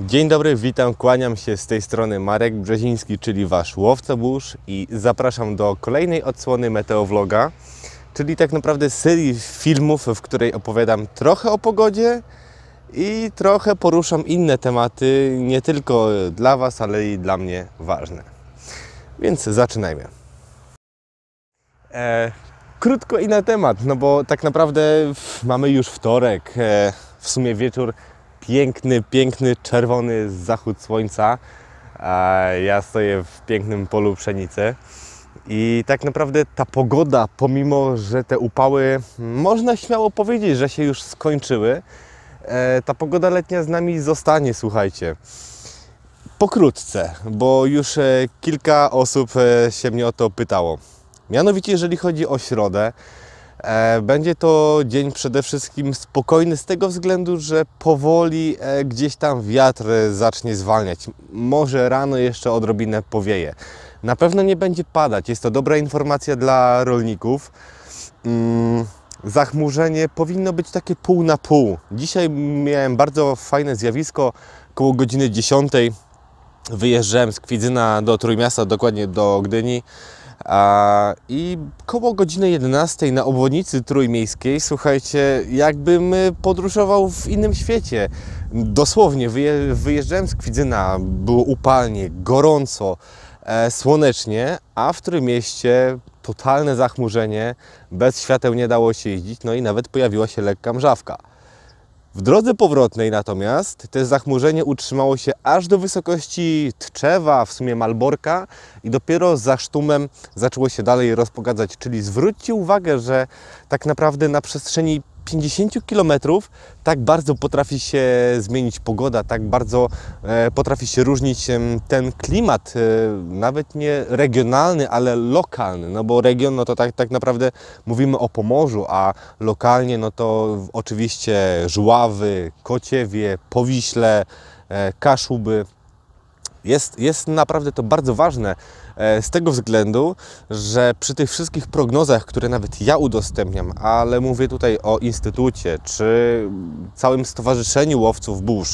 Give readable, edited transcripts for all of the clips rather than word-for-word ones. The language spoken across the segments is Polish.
Dzień dobry, witam, kłaniam się z tej strony Marek Brzeziński, czyli Wasz łowca burz i zapraszam do kolejnej odsłony Meteowloga, czyli tak naprawdę serii filmów, w której opowiadam trochę o pogodzie i trochę poruszam inne tematy, nie tylko dla Was, ale i dla mnie ważne. Więc zaczynajmy. Krótko i na temat, no bo tak naprawdę mamy już wtorek, w sumie wieczór. Piękny, czerwony zachód słońca. Ja stoję w pięknym polu pszenicy i tak naprawdę ta pogoda, pomimo że te upały, można śmiało powiedzieć, że się już skończyły, ta pogoda letnia z nami zostanie, słuchajcie. Pokrótce, bo już kilka osób się mnie o to pytało. Mianowicie, jeżeli chodzi o środę, będzie to dzień przede wszystkim spokojny z tego względu, że powoli gdzieś tam wiatr zacznie zwalniać. Może rano jeszcze odrobinę powieje. Na pewno nie będzie padać. Jest to dobra informacja dla rolników. Zachmurzenie powinno być takie pół na pół. Dzisiaj miałem bardzo fajne zjawisko. Koło godziny 10 wyjeżdżałem z Kwidzyna do Trójmiasta, dokładnie do Gdyni. I koło godziny 11 na obwodnicy trójmiejskiej, słuchajcie, jakbym podróżował w innym świecie. Dosłownie, wyjeżdżałem z Kwidzyna, było upalnie, gorąco, słonecznie, a w Trójmieście totalne zachmurzenie, bez świateł nie dało się jeździć, no i nawet pojawiła się lekka mrzawka. W drodze powrotnej natomiast to zachmurzenie utrzymało się aż do wysokości Tczewa, w sumie Malborka, i dopiero za Sztumem zaczęło się dalej rozpogadzać. Czyli zwróćcie uwagę, że tak naprawdę na przestrzeni 50 km tak bardzo potrafi się zmienić pogoda, tak bardzo potrafi się różnić ten klimat, nawet nie regionalny, ale lokalny, no bo region, no to tak naprawdę mówimy o Pomorzu, a lokalnie, no to oczywiście Żławy, Kociewie, Powiśle, Kaszuby. Jest naprawdę to bardzo ważne z tego względu, że przy tych wszystkich prognozach, które nawet ja udostępniam, ale mówię tutaj o Instytucie, czy całym Stowarzyszeniu Łowców Burz,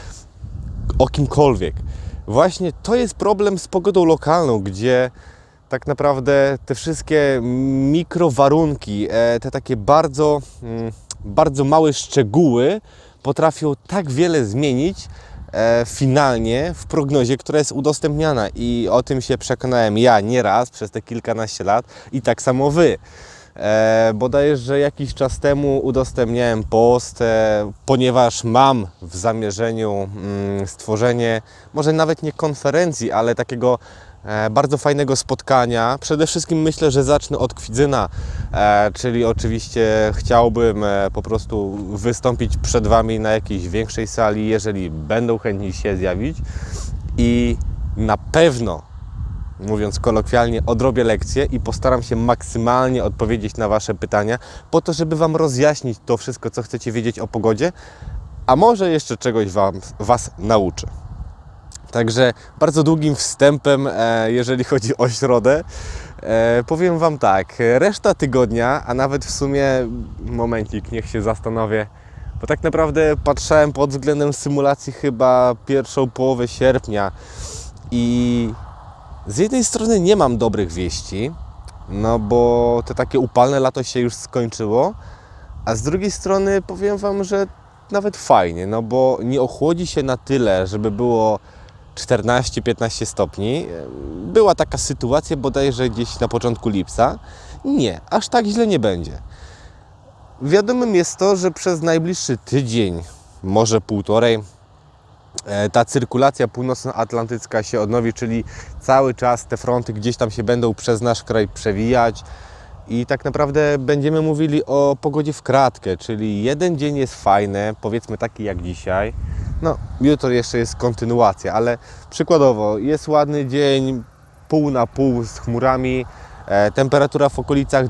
o kimkolwiek, właśnie to jest problem z pogodą lokalną, gdzie tak naprawdę te wszystkie mikrowarunki, te takie bardzo małe szczegóły potrafią tak wiele zmienić finalnie w prognozie, która jest udostępniana, i o tym się przekonałem ja nieraz przez te kilkanaście lat i tak samo Wy. Bodajże jakiś czas temu udostępniałem post, ponieważ mam w zamierzeniu stworzenie, może nawet nie konferencji, ale takiego bardzo fajnego spotkania. Przede wszystkim myślę, że zacznę od Kwidzyna, czyli oczywiście chciałbym po prostu wystąpić przed Wami na jakiejś większej sali, jeżeli będą chętni się zjawić, i na pewno, mówiąc kolokwialnie, odrobię lekcję i postaram się maksymalnie odpowiedzieć na Wasze pytania, po to, żeby Wam rozjaśnić to wszystko, co chcecie wiedzieć o pogodzie, a może jeszcze czegoś Was nauczę. Także bardzo długim wstępem, jeżeli chodzi o środę, powiem Wam tak, reszta tygodnia, a nawet w sumie, momencik, niech się zastanowię, bo tak naprawdę patrzałem pod względem symulacji chyba pierwszą połowę sierpnia i z jednej strony nie mam dobrych wieści, no bo to takie upalne lato się już skończyło, a z drugiej strony powiem Wam, że nawet fajnie, no bo nie ochłodzi się na tyle, żeby było 14-15 stopni. Była taka sytuacja bodajże gdzieś na początku lipca. Nie, aż tak źle nie będzie. Wiadomym jest to, że przez najbliższy tydzień, może półtorej, ta cyrkulacja północnoatlantycka się odnowi, czyli cały czas te fronty gdzieś tam się będą przez nasz kraj przewijać i tak naprawdę będziemy mówili o pogodzie w kratkę, czyli jeden dzień jest fajny, powiedzmy taki jak dzisiaj. No, jutro jeszcze jest kontynuacja, ale przykładowo jest ładny dzień, pół na pół z chmurami, temperatura w okolicach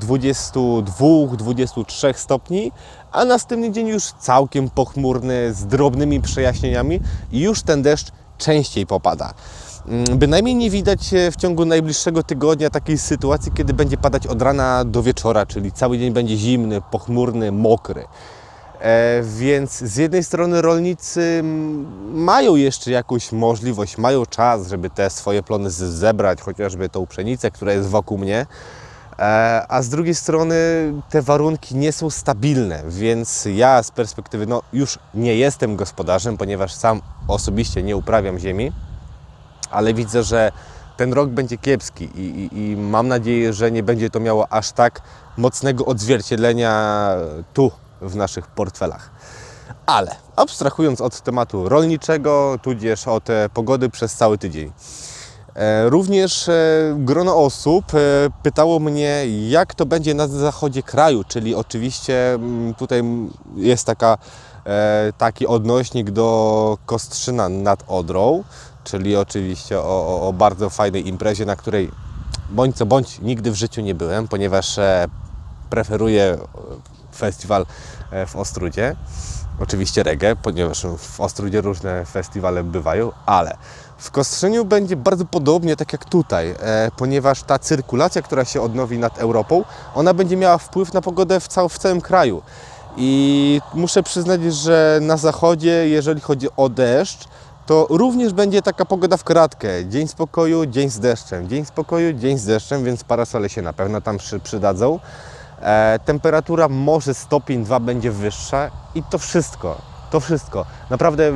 22-23 stopni, a następny dzień już całkiem pochmurny, z drobnymi przejaśnieniami i już ten deszcz częściej popada. Bynajmniej nie widać w ciągu najbliższego tygodnia takiej sytuacji, kiedy będzie padać od rana do wieczora, czyli cały dzień będzie zimny, pochmurny, mokry. Więc z jednej strony rolnicy mają jeszcze jakąś możliwość, mają czas, żeby te swoje plony zebrać, chociażby tą pszenicę, która jest wokół mnie, a z drugiej strony te warunki nie są stabilne, więc ja z perspektywy, no już nie jestem gospodarzem, ponieważ sam osobiście nie uprawiam ziemi, ale widzę, że ten rok będzie kiepski i mam nadzieję, że nie będzie to miało aż tak mocnego odzwierciedlenia tu w naszych portfelach. Ale abstrahując od tematu rolniczego, tudzież od pogody przez cały tydzień. Również grono osób pytało mnie, jak to będzie na zachodzie kraju, czyli oczywiście tutaj jest taki odnośnik do Kostrzyna nad Odrą, czyli oczywiście o bardzo fajnej imprezie, na której bądź co bądź nigdy w życiu nie byłem, ponieważ preferuję festiwal w Ostródzie. Oczywiście reggae, ponieważ w Ostródzie różne festiwale bywają, ale w Kostrzyniu będzie bardzo podobnie tak jak tutaj, ponieważ ta cyrkulacja, która się odnowi nad Europą, ona będzie miała wpływ na pogodę w całym kraju. I muszę przyznać, że na zachodzie, jeżeli chodzi o deszcz, to również będzie taka pogoda w kratkę. Dzień spokoju, dzień z deszczem. Dzień spokoju, dzień z deszczem, więc parasole się na pewno tam przydadzą. Temperatura może stopień 2 będzie wyższa i to wszystko. To wszystko. Naprawdę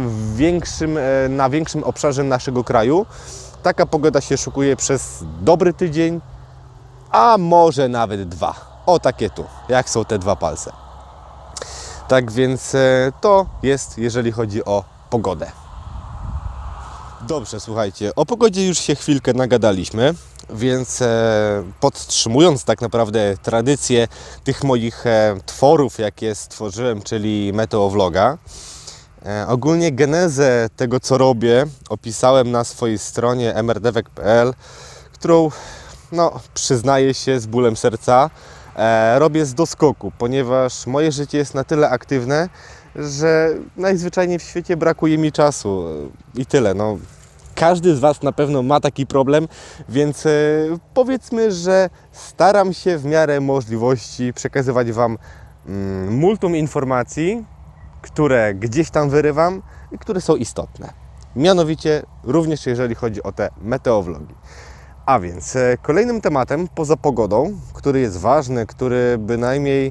na większym obszarze naszego kraju taka pogoda się szykuje przez dobry tydzień, a może nawet 2. O takie tu, jak są te 2 palce. Tak więc to jest, jeżeli chodzi o pogodę. Dobrze, słuchajcie, o pogodzie już się chwilkę nagadaliśmy, więc podtrzymując tak naprawdę tradycję tych moich tworów, jakie stworzyłem, czyli meteowloga, ogólnie genezę tego, co robię, opisałem na swojej stronie mrdewek.pl, którą, no, przyznaję się z bólem serca, robię z doskoku, ponieważ moje życie jest na tyle aktywne, że najzwyczajniej w świecie brakuje mi czasu i tyle. No, każdy z Was na pewno ma taki problem, więc powiedzmy, że staram się w miarę możliwości przekazywać Wam multum informacji, które gdzieś tam wyrywam i które są istotne. Mianowicie również jeżeli chodzi o te meteowlogi. A więc kolejnym tematem poza pogodą, który jest ważny, który bynajmniej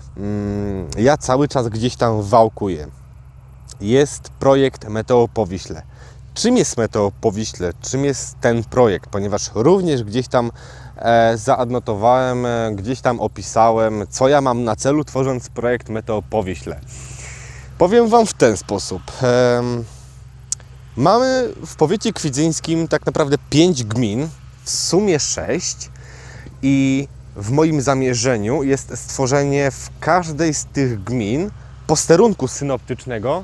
ja cały czas gdzieś tam wałkuję, jest projekt Meteo Powiśle. Czym jest Meteo Powiśle? Czym jest ten projekt? Ponieważ również gdzieś tam zaadnotowałem, gdzieś tam opisałem, co ja mam na celu, tworząc projekt Meteo Powiśle. Powiem Wam w ten sposób. Mamy w powiecie kwidzyńskim tak naprawdę 5 gmin, w sumie 6 i w moim zamierzeniu jest stworzenie w każdej z tych gmin posterunku synoptycznego,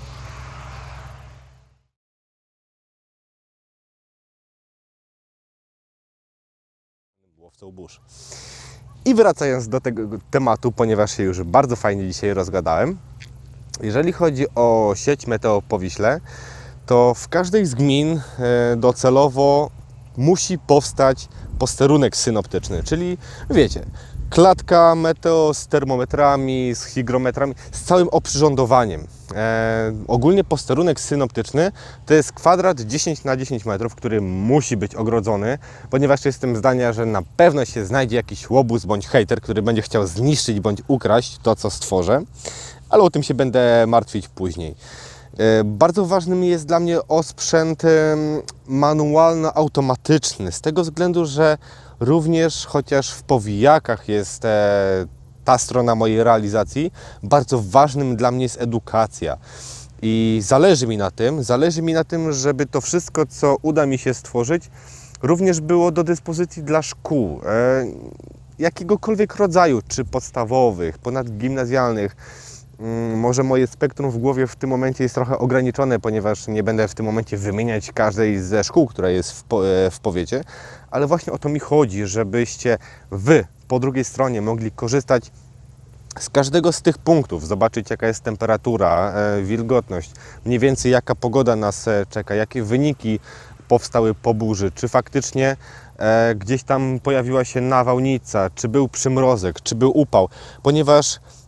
łowcą burz. I wracając do tego tematu, ponieważ się już bardzo fajnie dzisiaj rozgadałem, jeżeli chodzi o sieć Meteo Powiśle, to w każdej z gmin docelowo musi powstać posterunek synoptyczny, czyli wiecie, klatka meteo z termometrami, z hygrometrami, z całym oprzyrządowaniem. Ogólnie posterunek synoptyczny to jest kwadrat 10 na 10 metrów, który musi być ogrodzony, ponieważ jestem zdania, że na pewno się znajdzie jakiś łobuz bądź hejter, który będzie chciał zniszczyć bądź ukraść to, co stworzę, ale o tym się będę martwić później. Bardzo ważnym jest dla mnie osprzęt manualno-automatyczny, z tego względu, że również chociaż w powijakach jest ta strona mojej realizacji, bardzo ważnym dla mnie jest edukacja. I zależy mi na tym, żeby to wszystko, co uda mi się stworzyć, również było do dyspozycji dla szkół, jakiegokolwiek rodzaju, czy podstawowych, ponadgimnazjalnych. Może moje spektrum w głowie w tym momencie jest trochę ograniczone, ponieważ nie będę w tym momencie wymieniać każdej ze szkół, która jest w powiecie, ale właśnie o to mi chodzi, żebyście Wy po drugiej stronie mogli korzystać z każdego z tych punktów, zobaczyć jaka jest temperatura, wilgotność, mniej więcej jaka pogoda nas czeka, jakie wyniki powstały po burzy, czy faktycznie gdzieś tam pojawiła się nawałnica, czy był przymrozek, czy był upał, ponieważ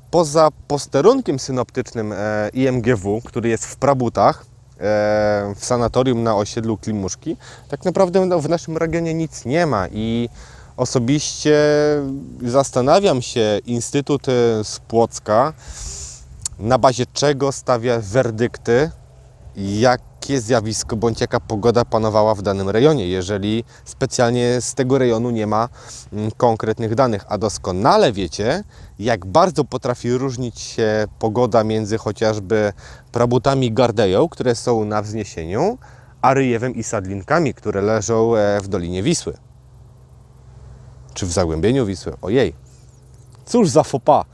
poza posterunkiem synoptycznym IMGW, który jest w Prabutach, w sanatorium na osiedlu Klimuszki, tak naprawdę w naszym regionie nic nie ma i osobiście zastanawiam się, Instytut z Płocka, na bazie czego stawia werdykty, jakie zjawisko bądź jaka pogoda panowała w danym rejonie, jeżeli specjalnie z tego rejonu nie ma konkretnych danych, a doskonale wiecie, jak bardzo potrafi różnić się pogoda między chociażby Prabutami Gardeją, które są na wzniesieniu, a Ryjewem i Sadlinkami, które leżą w Dolinie Wisły. Czy w zagłębieniu Wisły. Ojej, cóż za faux pas.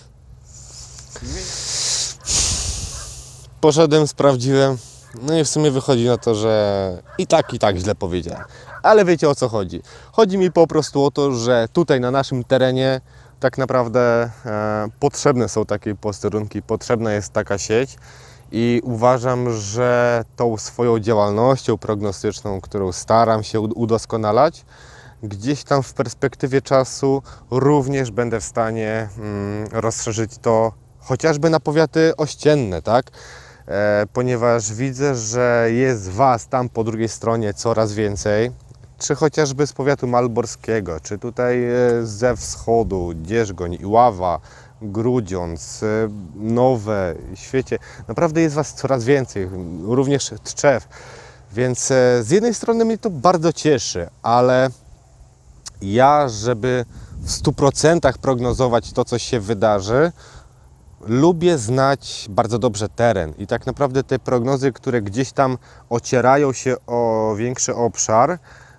Poszedłem, sprawdziłem, no i w sumie wychodzi na to, że i tak źle powiedziałem. Ale wiecie, o co chodzi. Chodzi mi po prostu o to, że tutaj na naszym terenie tak naprawdę potrzebne są takie posterunki, potrzebna jest taka sieć i uważam, że tą swoją działalnością prognostyczną, którą staram się udoskonalać, gdzieś tam w perspektywie czasu również będę w stanie rozszerzyć to chociażby na powiaty ościenne, tak? Ponieważ widzę, że jest Was tam po drugiej stronie coraz więcej, czy chociażby z powiatu malborskiego, czy tutaj ze wschodu, Dzierżgoń, Iława, Grudziądz, Nowe, Świecie. Naprawdę jest Was coraz więcej, również Tczew. Więc z jednej strony mnie to bardzo cieszy, ale ja, żeby w 100% prognozować to, co się wydarzy, lubię znać bardzo dobrze teren i tak naprawdę te prognozy, które gdzieś tam ocierają się o większy obszar,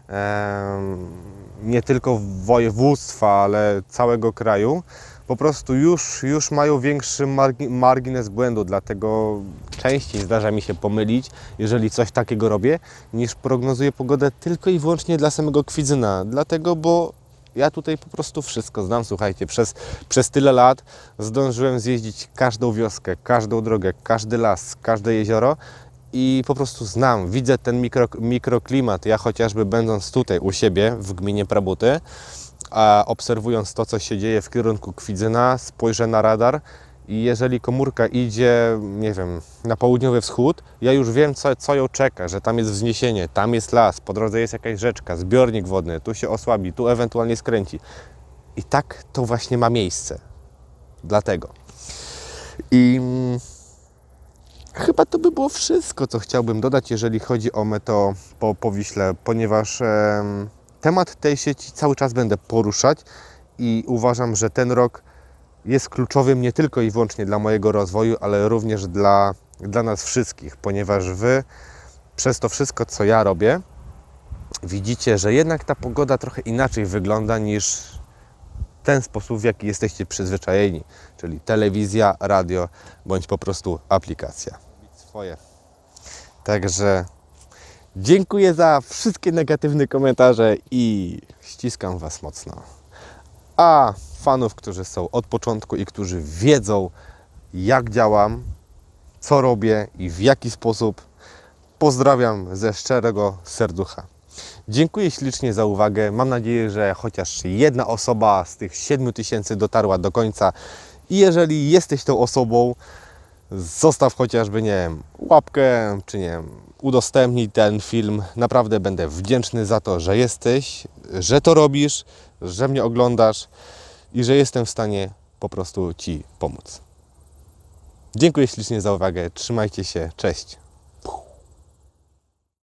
nie tylko województwa, ale całego kraju, po prostu już mają większy margines błędu, dlatego częściej zdarza mi się pomylić, jeżeli coś takiego robię, niż prognozuję pogodę tylko i wyłącznie dla samego Kwidzyna, dlatego, bo ja tutaj po prostu wszystko znam, słuchajcie, przez tyle lat zdążyłem zjeździć każdą wioskę, każdą drogę, każdy las, każde jezioro i po prostu znam, widzę ten mikroklimat. Ja chociażby będąc tutaj u siebie w gminie Prabuty, a obserwując to, co się dzieje w kierunku Kwidzyna, spojrzę na radar i jeżeli komórka idzie, nie wiem, na południowy wschód, ja już wiem, co ją czeka, że tam jest wzniesienie, tam jest las, po drodze jest jakaś rzeczka, zbiornik wodny, tu się osłabi, tu ewentualnie skręci. I tak to właśnie ma miejsce. Dlatego. I chyba to by było wszystko, co chciałbym dodać, jeżeli chodzi o Meteo po Wiśle, ponieważ temat tej sieci cały czas będę poruszać i uważam, że ten rok jest kluczowym nie tylko i wyłącznie dla mojego rozwoju, ale również dla nas wszystkich, ponieważ Wy przez to wszystko, co ja robię, widzicie, że jednak ta pogoda trochę inaczej wygląda niż ten sposób, w jaki jesteście przyzwyczajeni, czyli telewizja, radio, bądź po prostu aplikacja. Swoje. Także dziękuję za wszystkie negatywne komentarze i ściskam Was mocno. A fanów, którzy są od początku i którzy wiedzą, jak działam, co robię i w jaki sposób, pozdrawiam ze szczerego serducha. Dziękuję ślicznie za uwagę. Mam nadzieję, że chociaż jedna osoba z tych 7000 dotarła do końca. I jeżeli jesteś tą osobą, zostaw chociażby, nie wiem, łapkę, czy nie wiem, udostępnij ten film. Naprawdę będę wdzięczny za to, że jesteś, że to robisz, że mnie oglądasz i że jestem w stanie po prostu Ci pomóc. Dziękuję ślicznie za uwagę. Trzymajcie się. Cześć.